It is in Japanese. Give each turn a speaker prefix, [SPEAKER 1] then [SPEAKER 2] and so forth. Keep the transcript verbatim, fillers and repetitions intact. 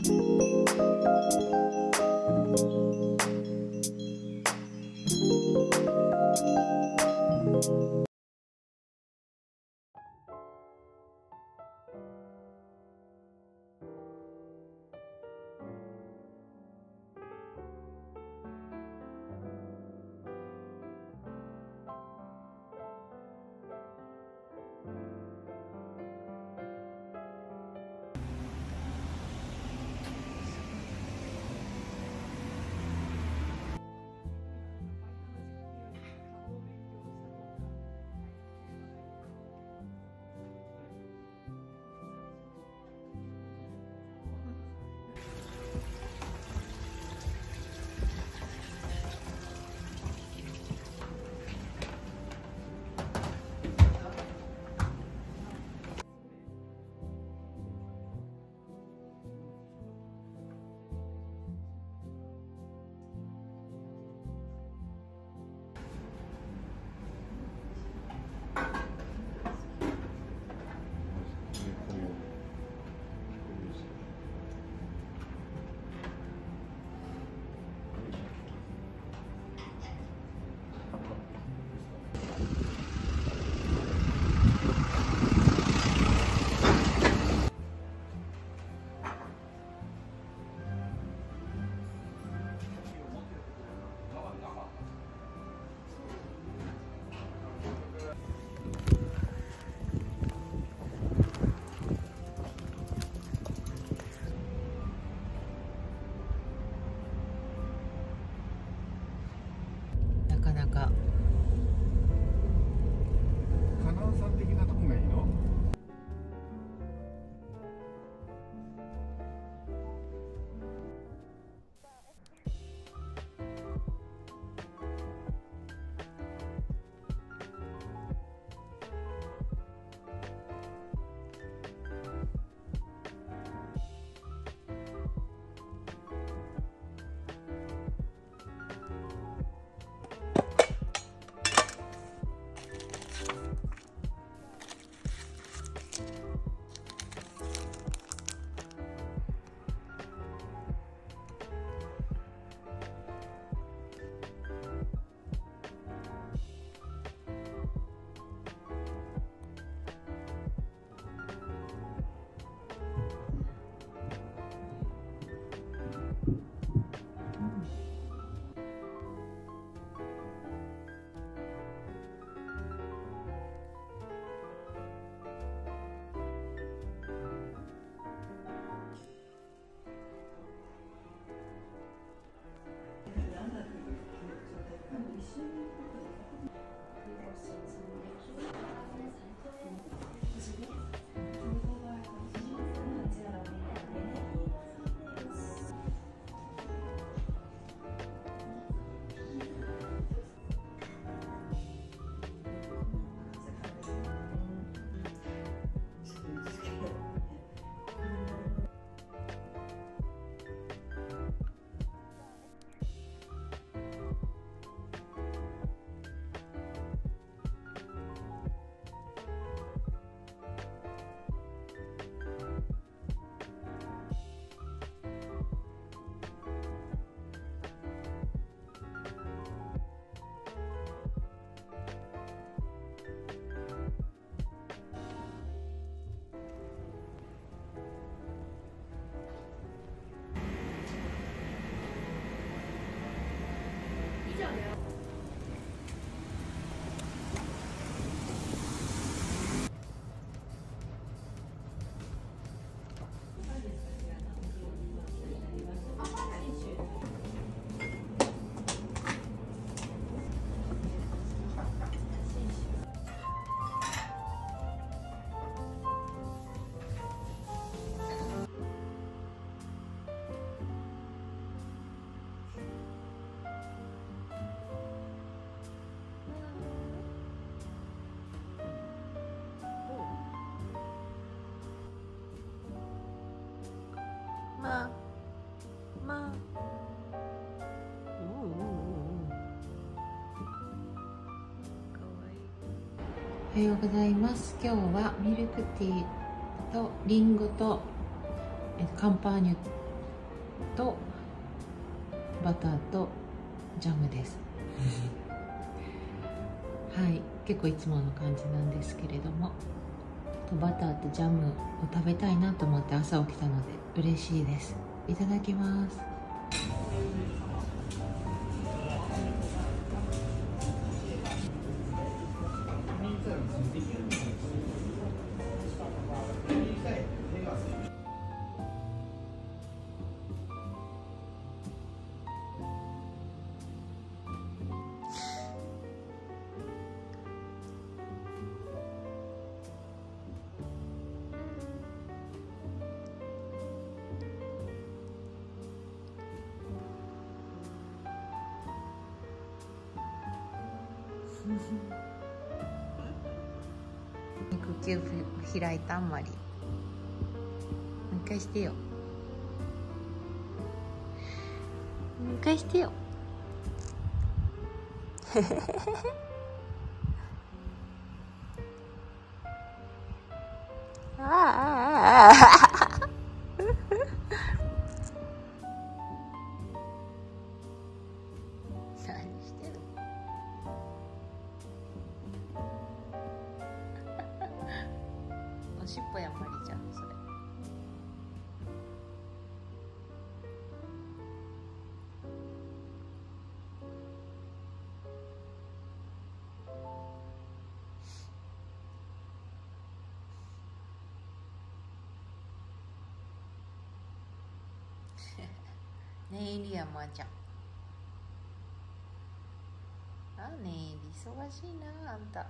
[SPEAKER 1] まあまあおはようございます。今日はミルクティーとリンゴとカンパーニュとバターとジャムですはい、結構いつもの感じなんですけれども、バターとジャムを食べたいなと思って朝起きたので嬉しいです。いただきます。肉球開いたあんまりもう一回してよ、もう一回してよああああ何してるおしっぽやんまりちゃんそれ。念入りやまーちゃん。あ、念入り忙しいなあんた。